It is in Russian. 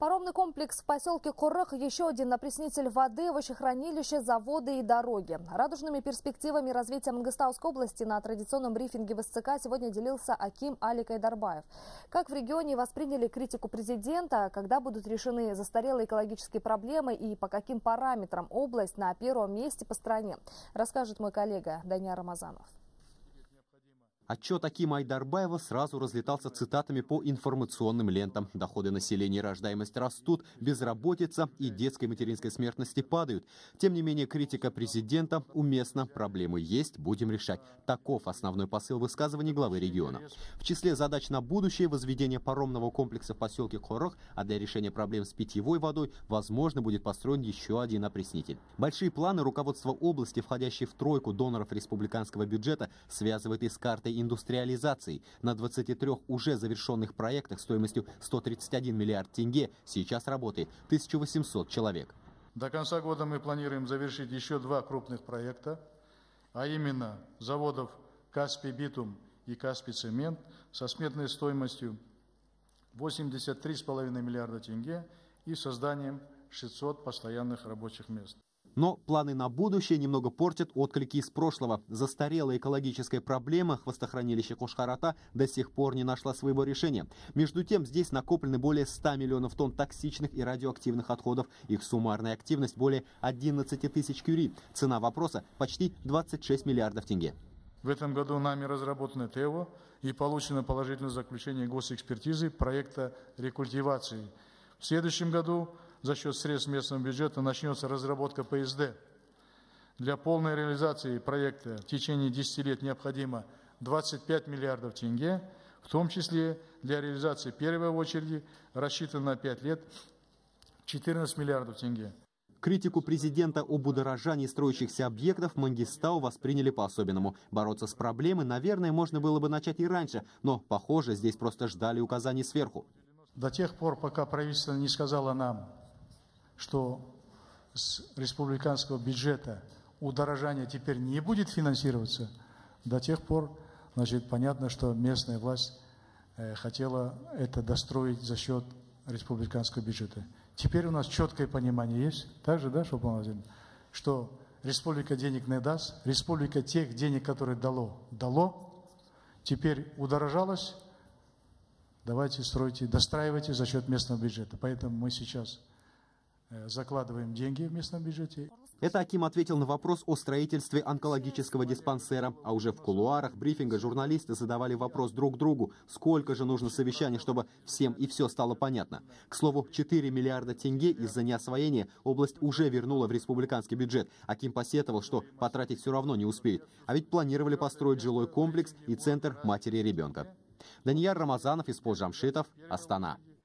Паромный комплекс в поселке Курых – еще один опреснитель воды, овощехранилище, заводы и дороги. Радужными перспективами развития Мангыстауской области на традиционном брифинге в СЦК сегодня делился Аким Али Кайдарбаев. Как в регионе восприняли критику президента, когда будут решены застарелые экологические проблемы и по каким параметрам область на первом месте по стране, расскажет мой коллега Данияр Рамазанов. Отчет Акима Айдарбаева сразу разлетался цитатами по информационным лентам. Доходы населения и рождаемость растут, безработица и детской материнской смертности падают. Тем не менее, критика президента уместна. Проблемы есть, будем решать. Таков основной посыл высказываний главы региона. В числе задач на будущее возведение паромного комплекса в поселке Курых, а для решения проблем с питьевой водой, возможно, будет построен еще один опреснитель. Большие планы руководства области, входящие в тройку доноров республиканского бюджета, связывает и с картой индустриализации. На 23 уже завершенных проектах стоимостью 131 миллиард тенге сейчас работает 1800 человек. До конца года мы планируем завершить еще 2 крупных проекта, а именно заводов «Каспий Битум» и «Каспий Цемент» со сметной стоимостью 83,5 миллиарда тенге и созданием 600 постоянных рабочих мест. Но планы на будущее немного портят отклики из прошлого. Застарелая экологическая проблема хвостохранилища Кошхар-Ата до сих пор не нашла своего решения. Между тем, здесь накоплены более 100 миллионов тонн токсичных и радиоактивных отходов. Их суммарная активность более 11 тысяч кюри. Цена вопроса почти 26 миллиардов тенге. В этом году нами разработано ТЭО и получено положительное заключение госэкспертизы проекта рекультивации. В следующем году за счет средств местного бюджета начнется разработка ПСД. Для полной реализации проекта в течение 10 лет необходимо 25 миллиардов тенге, в том числе для реализации первой очереди рассчитано на 5 лет 14 миллиардов тенге. Критику президента об удорожании строящихся объектов Мангистау восприняли по-особенному. Бороться с проблемой, наверное, можно было бы начать и раньше, но, похоже, здесь просто ждали указаний сверху. До тех пор, пока правительство не сказало нам, что с республиканского бюджета удорожание теперь не будет финансироваться, до тех пор, значит, понятно, что местная власть хотела это достроить за счет республиканского бюджета. Теперь у нас четкое понимание есть, также, да, что республика денег не даст, республика тех денег, которые дало, теперь удорожалось, давайте стройте, достраивайте за счет местного бюджета. Поэтому мы сейчас закладываем деньги в местном бюджете. Это Аким ответил на вопрос о строительстве онкологического диспансера. А уже в кулуарах брифинга журналисты задавали вопрос друг другу, сколько же нужно совещаний, чтобы всем и все стало понятно. К слову, 4 миллиарда тенге из-за неосвоения область уже вернула в республиканский бюджет. Аким посетовал, что потратить все равно не успеет. А ведь планировали построить жилой комплекс и центр матери и ребенка. Данияр Рамазанов, Испол Джамшитов, Астана.